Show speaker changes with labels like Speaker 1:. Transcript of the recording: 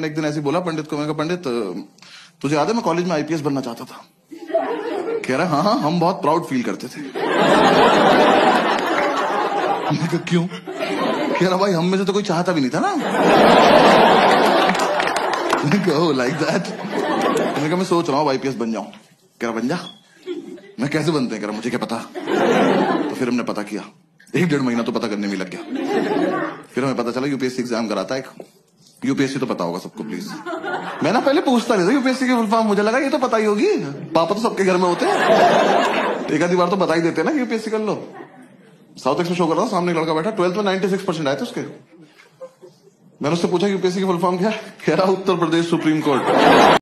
Speaker 1: एक दिन ऐसे बोला पंडित को, मैंने कहा पंडित तुझे याद है मैं कॉलेज में आईपीएस बनना चाहता था? कह रहा हाँ हम बहुत प्राउड फील करते थे। मैंने कहा क्यों? कह रहा भाई हम में से तो कोई चाहता भी नहीं था ना। Like that. मैंने कहा मैं सोच रहा हूँ आईपीएस बन जाऊं। कह रहा बन जा। मैं कैसे बनते हैं? कह रहा मुझे क्या पता। तो फिर हमने पता किया, 1-1.5 महीना तो पता करने में लग गया। फिर हमें पता चला यूपीएससी एग्जाम कराता है एक। यूपीएससी तो पता होगा सबको प्लीज। मैं ना पहले पूछता नहीं था यूपीएससी की फुल फॉर्म, मुझे लगा ये तो पता ही होगी, पापा तो सबके घर में होते हैं, एक आधी बार तो बता ही देते हैं ना यूपीएससी कर लो। साउथ एक्स में शो कर रहा था, सामने लड़का बैठा, 12th में 96% आए थे उसके। मैंने उससे पूछा यूपीएससी की फुल फॉर्म क्या है? कह रहा उत्तर प्रदेश सुप्रीम कोर्ट।